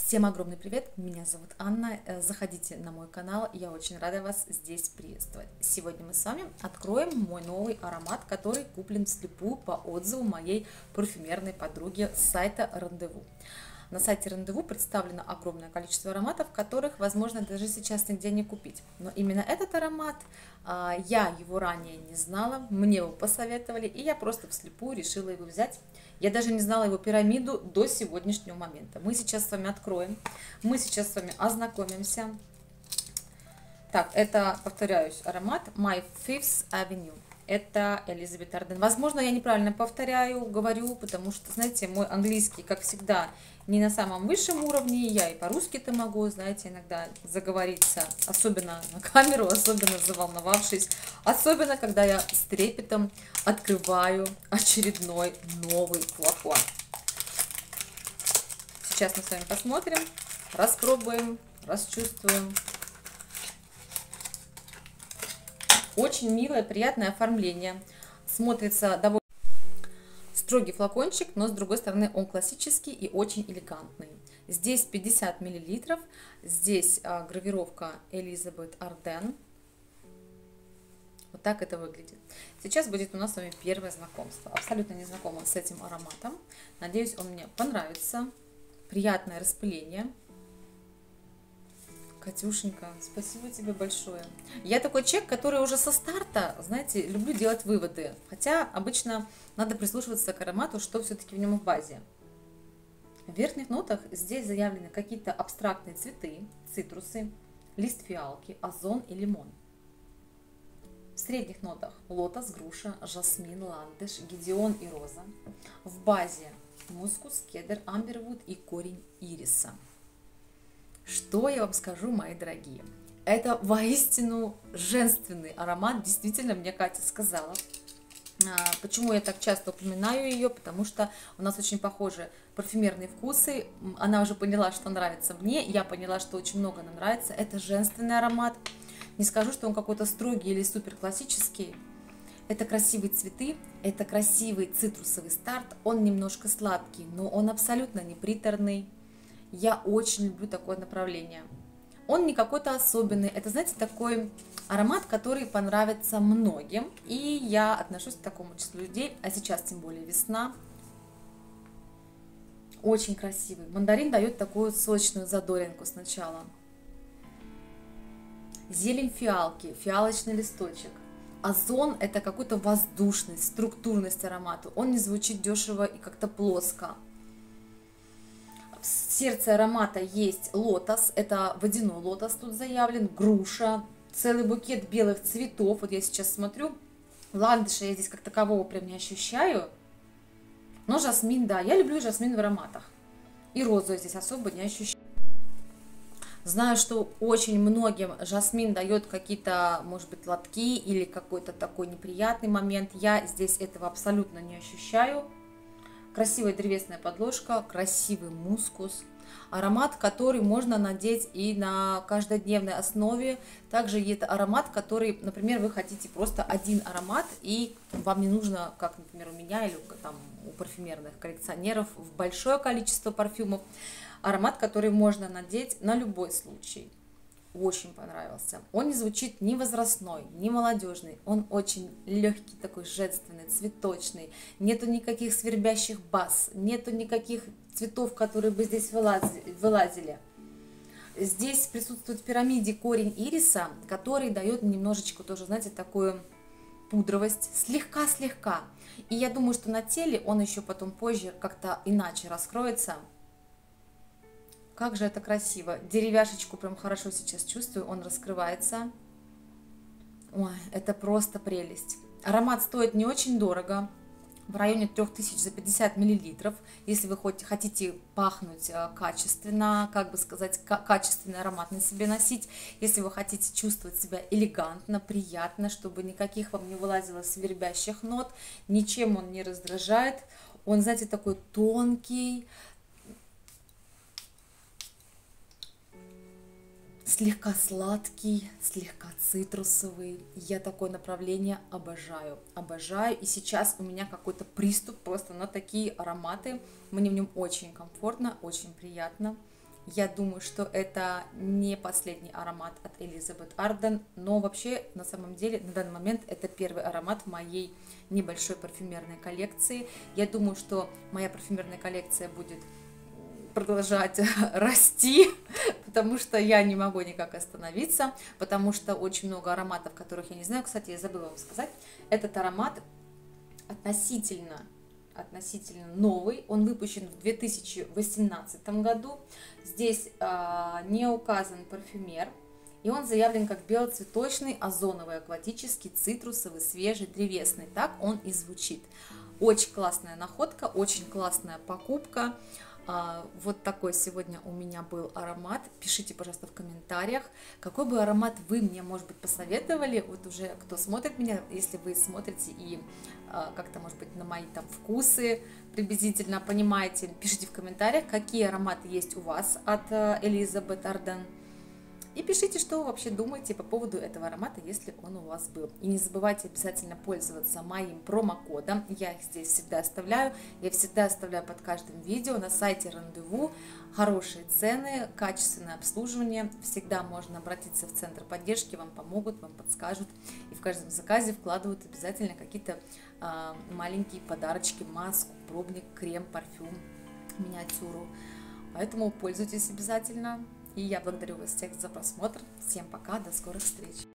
Всем огромный привет, меня зовут Анна, заходите на мой канал, я очень рада вас здесь приветствовать. Сегодня мы с вами откроем мой новый аромат, который куплен вслепую по отзыву моей парфюмерной подруги с сайта Рандеву. На сайте Рандеву представлено огромное количество ароматов, которых, возможно, даже сейчас нигде не купить. Но именно этот аромат, я его ранее не знала, мне его посоветовали, и я просто вслепую решила его взять. Я даже не знала его пирамиду до сегодняшнего момента. Мы сейчас с вами откроем, мы сейчас с вами ознакомимся. Так, это, повторяюсь, аромат My Fifth Avenue. Это Элизабет Арден. Возможно, я неправильно говорю, потому что, знаете, мой английский, как всегда, не на самом высшем уровне. Я и по-русски-то могу, знаете, иногда заговориться, особенно на камеру, особенно заволновавшись, особенно, когда я с трепетом открываю очередной новый флакон. Сейчас мы с вами посмотрим, распробуем, расчувствуем. Очень милое, приятное оформление. Смотрится довольно строгий флакончик, но с другой стороны он классический и очень элегантный. Здесь 50 мл. Здесь гравировка Элизабет Арден. Вот так это выглядит. Сейчас будет у нас с вами первое знакомство. Абсолютно не знакома с этим ароматом. Надеюсь, он мне понравится. Приятное распыление. Катюшенька, спасибо тебе большое. Я такой человек, который уже со старта, знаете, люблю делать выводы. Хотя обычно надо прислушиваться к аромату, что все-таки в нем в базе. В верхних нотах здесь заявлены какие-то абстрактные цветы, цитрусы, лист фиалки, озон и лимон. В средних нотах лотос, груша, жасмин, ландыш, гидеон и роза. В базе мускус, кедр, амбервуд и корень ириса. Что я вам скажу, мои дорогие? Это воистину женственный аромат. Действительно, мне Катя сказала. Почему я так часто упоминаю ее? Потому что у нас очень похожи парфюмерные вкусы. Она уже поняла, что нравится мне. Я поняла, что очень много нам нравится. Это женственный аромат. Не скажу, что он какой-то строгий или супер классический. Это красивые цветы, это красивый цитрусовый старт. Он немножко сладкий, но он абсолютно не приторный. Я очень люблю такое направление. Он не какой-то особенный. Это, знаете, такой аромат, который понравится многим. И я отношусь к такому числу людей. А сейчас тем более весна. Очень красивый. Мандарин дает такую сочную задоринку сначала. Зелень фиалки, фиалочный листочек. Озон – это какой-то воздушность, структурность аромата. Он не звучит дешево и как-то плоско. В сердце аромата есть лотос, это водяной лотос тут заявлен, груша, целый букет белых цветов. Вот я сейчас смотрю, ландыша я здесь как такового прям не ощущаю, но жасмин, да, я люблю жасмин в ароматах. И розу я здесь особо не ощущаю. Знаю, что очень многим жасмин дает какие-то, может быть, лотки или какой-то такой неприятный момент. Я здесь этого абсолютно не ощущаю. Красивая древесная подложка, красивый мускус. Аромат, который можно надеть и на каждодневной основе. Также это аромат, который, например, вы хотите просто один аромат, и вам не нужно, как, например, у меня или там у парфюмерных коллекционеров, в большое количество парфюмов. Аромат, который можно надеть на любой случай. Очень понравился. Он не звучит ни возрастной, ни молодежный. Он очень легкий, такой женственный, цветочный. Нету никаких свербящих баз, нету никаких цветов, которые бы здесь вылазили. Здесь присутствует в пирамиде корень ириса, который дает немножечко тоже, знаете, такую пудровость, слегка-слегка. И я думаю, что на теле он еще потом позже как-то иначе раскроется. Как же это красиво. Деревяшечку прям хорошо сейчас чувствую. Он раскрывается. Ой, это просто прелесть. Аромат стоит не очень дорого. В районе 3000 за 50 мл. Если вы хотите пахнуть качественно, как бы сказать, качественный аромат на себе носить. Если вы хотите чувствовать себя элегантно, приятно, чтобы никаких вам не вылазило свербящих нот. Ничем он не раздражает. Он, знаете, такой тонкий, слегка сладкий, слегка цитрусовый. Я такое направление обожаю. Обожаю. И сейчас у меня какой-то приступ просто на такие ароматы. Мне в нем очень комфортно, очень приятно. Я думаю, что это не последний аромат от Элизабет Арден, но вообще, на самом деле, на данный момент это первый аромат в моей небольшой парфюмерной коллекции. Я думаю, что моя парфюмерная коллекция будет продолжать расти, потому что я не могу никак остановиться, потому что очень много ароматов, которых я не знаю. Кстати, я забыла вам сказать, этот аромат относительно новый, он выпущен в 2018 году. Здесь не указан парфюмер, и он заявлен как белоцветочный, озоновый, акватический, цитрусовый, свежий, древесный. Так он и звучит. Очень классная находка, очень классная покупка. Вот такой сегодня у меня был аромат. Пишите, пожалуйста, в комментариях, какой бы аромат вы мне, может быть, посоветовали. Вот уже кто смотрит меня, если вы смотрите и как-то, может быть, на мои там вкусы приблизительно понимаете, пишите в комментариях, какие ароматы есть у вас от Элизабет Арден. И пишите, что вы вообще думаете по поводу этого аромата, если он у вас был. И не забывайте обязательно пользоваться моим промокодом. Я их здесь всегда оставляю. Я всегда оставляю под каждым видео на сайте Рандеву. Хорошие цены, качественное обслуживание. Всегда можно обратиться в центр поддержки, вам помогут, вам подскажут. И в каждом заказе вкладывают обязательно какие-то маленькие подарочки, маску, пробник, крем, парфюм, миниатюру. Поэтому пользуйтесь обязательно. И я благодарю вас всех за просмотр. Всем пока, до скорых встреч.